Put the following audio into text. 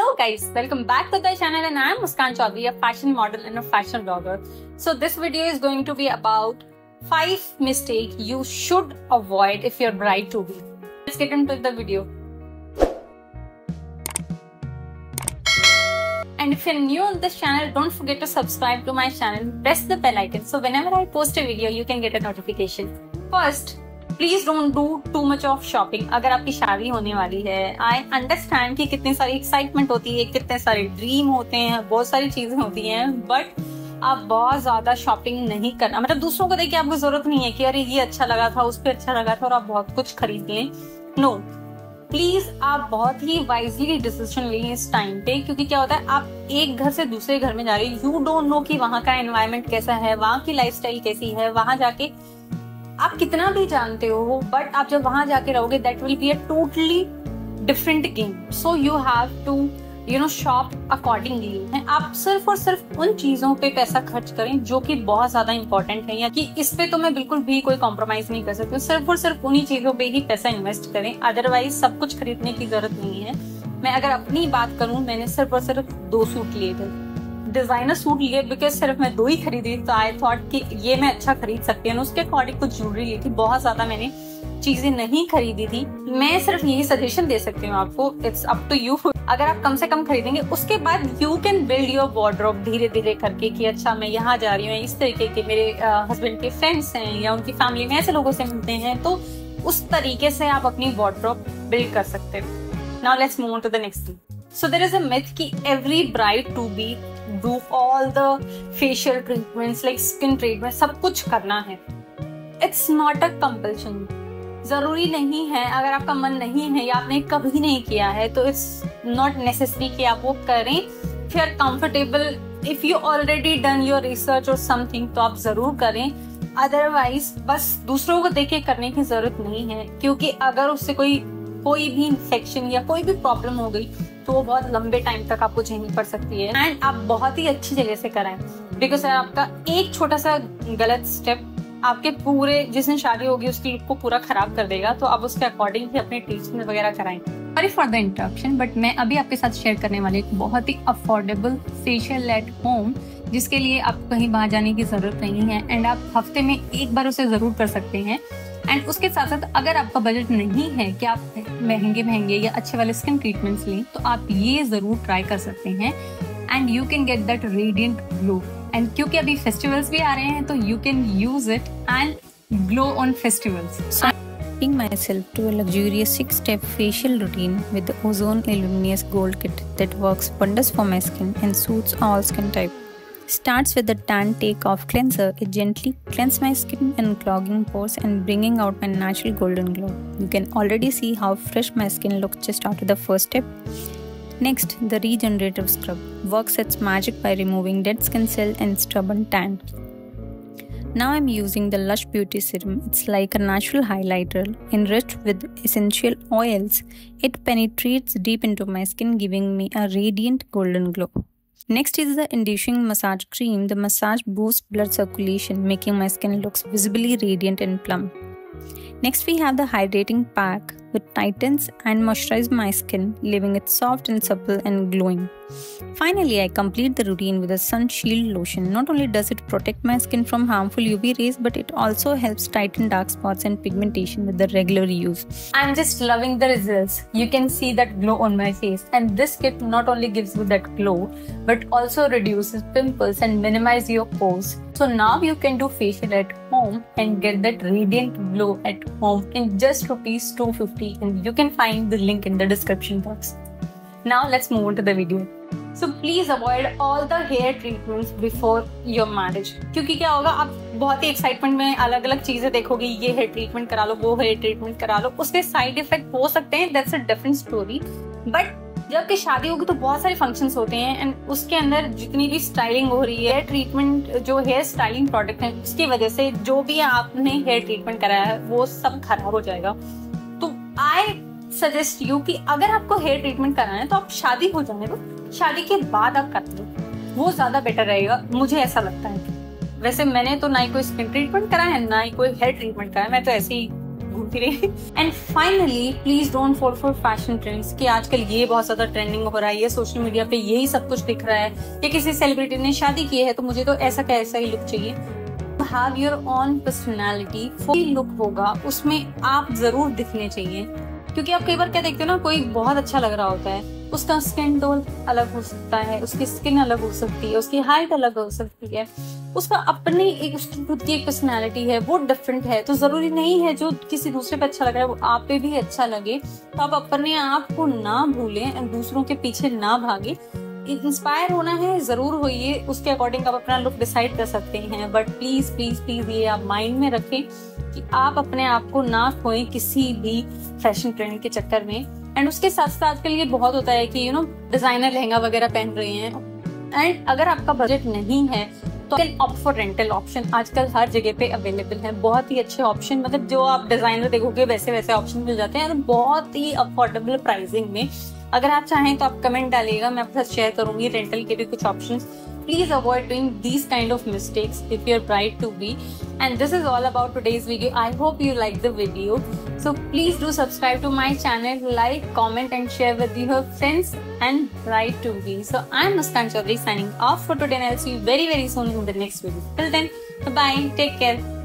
Hello guys, welcome back to the channel and I am Muskan Chaudhary, a fashion model and a fashion blogger. So this video is going to be about 5 mistakes you should avoid if you're bride to be. Let's get into the video. And if you're new on this channel, don't forget to subscribe to my channel, press the bell icon so whenever I post a video, you can get a notification. First, please don't do too much of shopping. अगर आपकी शादी होने वाली है, I understand कि कितनी सारी excitement होती है, कितने सारे ड्रीम होते हैं, बहुत सारी चीजें होती हैं, बट आप बहुत ज्यादा शॉपिंग नहीं करना. मतलब दूसरों को देख के आपको जरूरत नहीं है कि अरे ये अच्छा लगा था, उस पर अच्छा लगा था और आप बहुत कुछ खरीद लें. नो, प्लीज आप बहुत ही वाइजली डिसीजन लें इस टाइम पे, क्योंकि क्या होता है आप एक घर से दूसरे घर में जा रहे हो, यू डोंट नो कि वहाँ का एनवायरनमेंट कैसा है, वहाँ की लाइफस्टाइल कैसी है. वहां जाके आप कितना भी जानते हो, बट आप जब वहां जाके रहोगे that will be a totally different game. So you have to shop accordingly. आप सिर्फ और सिर्फ उन चीजों पे पैसा खर्च करें जो कि बहुत ज्यादा इंपॉर्टेंट है, या कि इस पे तो मैं बिल्कुल भी कोई कॉम्प्रोमाइज नहीं कर सकती. सिर्फ और सिर्फ उन्हीं चीजों पे ही पैसा इन्वेस्ट करें, अदरवाइज सब कुछ खरीदने की जरूरत नहीं है. मैं अगर अपनी बात करूं, मैंने सिर्फ और सिर्फ 2 सूट लिए थे, डिजाइनर सूट लिए, बिकॉज सिर्फ मैं 2 ही खरीदी, तो आई थॉट कि ये मैं अच्छा खरीद सकती हूँ. उसके अकॉर्डिंग कुछ ज्वेलरी ली थी, बहुत ज्यादा मैंने चीजें नहीं खरीदी थी. मैं सिर्फ यही सजेशन दे सकती हूँ आपको, इट्स अप टू यू. अगर आप कम से कम खरीदेंगे, उसके बाद you can build your wardrobe धीरे धीरे करके कि अच्छा मैं यहाँ जा रही हूँ, इस तरीके के मेरे हस्बैंड के फ्रेंड्स हैं या उनकी फैमिली में ऐसे लोगों से मिलते हैं, तो उस तरीके से आप अपनी वार्डरोब बिल्ड कर सकते हो. Now let's move on to the next thing. So there is a myth कि every bride to be do all the facial treatments like skin treatment, सब कुछ करना है. It's not a compulsion. जरूरी नहीं है. अगर आपका मन नहीं है या आपने कभी नहीं किया है, तो it's not necessary कि आप वो करें. If you are comfortable, if you already done your research or something, तो आप जरूर करें. अदरवाइज बस दूसरों को देख के करने की जरूरत नहीं है, क्योंकि अगर उससे कोई भी इन्फेक्शन या कोई भी प्रॉब्लम हो गई तो वो बहुत लंबे टाइम तक आपको झेलनी पड़ सकती है. एंड आप बहुत ही अच्छी जगह से कराएं, बिकॉज आपका एक छोटा सा गलत स्टेप आपके पूरे जिस दिन शादी होगी उसकी लुक को पूरा खराब कर देगा. तो आप उसके अकॉर्डिंग ही अपने ट्रीटमेंट वगैरह कराएं. Sorry for the interruption, but मैं अभी आपके साथ शेयर करने वाली एक बहुत ही अफोर्डेबल फेशियल एट होम, जिसके लिए आपको कहीं बाहर जाने की जरूरत नहीं है एंड आप हफ्ते में एक बार उसे जरूर कर सकते हैं. एंड उसके साथ साथ अगर आपका बजट नहीं है कि आप महंगे या अच्छे वाले स्किन ट्रीटमेंट्स लें, तो आप ये जरूर ट्राई कर सकते हैं and you can get that radiant glow. And क्योंकि अभी फेस्टिवल्स भी आ रहे हैं, तो you can use it and glow on festivals. Treating myself to a luxurious 6-step facial routine with the Ozone Illuminous Gold Kit that works wonders for my skin and suits all skin types. Starts with the Tan Take-Off Cleanser. It gently cleanses my skin and clogging pores and bringing out my natural golden glow. You can already see how fresh my skin looks just after the first step. Next, the Regenerative Scrub works its magic by removing dead skin cells and stubborn tan. Now I'm using the Lush Beauty Serum. It's like a natural highlighter enriched with essential oils. It penetrates deep into my skin, giving me a radiant golden glow. Next is the Inducing Massage Cream. The massage boosts blood circulation, making my skin looks visibly radiant and plump. Next we have the Hydrating Pack, which tightens and moisturizes my skin, leaving it soft and supple and glowing. Finally, I complete the routine with a Sun Shield Lotion. Not only does it protect my skin from harmful UV rays, but it also helps tighten dark spots and pigmentation with the regular use. I'm just loving the results. You can see that glow on my face, and this kit not only gives you that glow, but also reduces pimples and minimize your pores. So now you can do facial at home and get that radiant glow at home in just ₹250, and you can find the link in the description box. Now let's move on to the video. So please avoid all the hair treatments before your marriage. क्योंकि क्या होगा, आप बहुत ही excitement में अलग अलग चीजें देखोगे, ये हेयर ट्रीटमेंट करा लो, वो हेयर ट्रीटमेंट करा लो, उसके साइड इफेक्ट हो सकते हैं, that's a different story. But जब की शादी होगी तो बहुत सारे फंक्शंस होते हैं एंड उसके अंदर जितनी भी स्टाइलिंग हो रही है, ट्रीटमेंट जो हेयर स्टाइलिंग प्रोडक्ट है, उसकी वजह से जो भी आपने हेयर ट्रीटमेंट कराया है वो सब खराब हो जाएगा. तो आई सजेस्ट यू कि अगर आपको हेयर ट्रीटमेंट कराना है तो आप शादी हो जाने दो, शादी के बाद आप कर लो, वो ज्यादा बेटर रहेगा, मुझे ऐसा लगता है. वैसे मैंने तो ना ही कोई स्किन ट्रीटमेंट करा है, ना ही कोई हेयर ट्रीटमेंट करा है. मैं तो ऐसे ही घूम फिरे। And finally please don't fall for fashion trends कि आजकल ये बहुत ज्यादा ट्रेंडिंग हो रहा है, ये सोशल मीडिया पे यही सब कुछ दिख रहा है, कि किसी सेलिब्रिटी ने शादी की है तो मुझे तो ऐसा का ऐसा ही लुक चाहिए। हैव योर ओन पर्सनैलिटी, कोई लुक होगा उसमें आप जरूर दिखने चाहिए, क्योंकि आप कई बार क्या देखते हो ना, कोई बहुत अच्छा लग रहा होता है, उसका स्किन टोन अलग हो सकता है, उसकी स्किन अलग हो सकती है, उसकी हाइट अलग हो सकती है, उसका अपनी एक उसकी खुद की एक पर्सनैलिटी है, वो डिफरेंट है। तो जरूरी नहीं है जो किसी दूसरे पे अच्छा लग रहा है वो आप पे भी अच्छा लगे। तो आप अपने आप को ना भूलें, दूसरों के पीछे ना भागे। इंस्पायर होना है जरूर होइए, उसके अकॉर्डिंग आप अपना लुक डिसाइड कर सकते हैं, बट प्लीज प्लीज प्लीज ये आप माइंड में रखें कि आप अपने आप को ना खोएं किसी भी फैशन ट्रेंड के चक्कर में। एंड उसके साथ साथ के लिए बहुत होता है कि डिजाइनर लहंगा वगैरह पहन रहे हैं, एंड अगर आपका बजट नहीं है तो can opt for rental option. आजकल हर जगह पे अवेलेबल है बहुत ही अच्छे ऑप्शन, मतलब जो आप डिजाइनर देखोगे वैसे वैसे ऑप्शन मिल जाते हैं बहुत ही अफोर्डेबल प्राइसिंग में। अगर आप चाहें तो आप कमेंट डालिएगा, मैं आपके साथ शेयर करूंगी रेंटल के भी कुछ options. Please avoid doing these kind of mistakes if you're bride to be. And this is all about today's video. I hope you liked the video. So please do subscribe to my channel, like, comment and share with your friends and bride to be. So I'm Muskan Chaudhary signing off for today, and I'll see you very soon in the next video. Till then, bye bye, take care.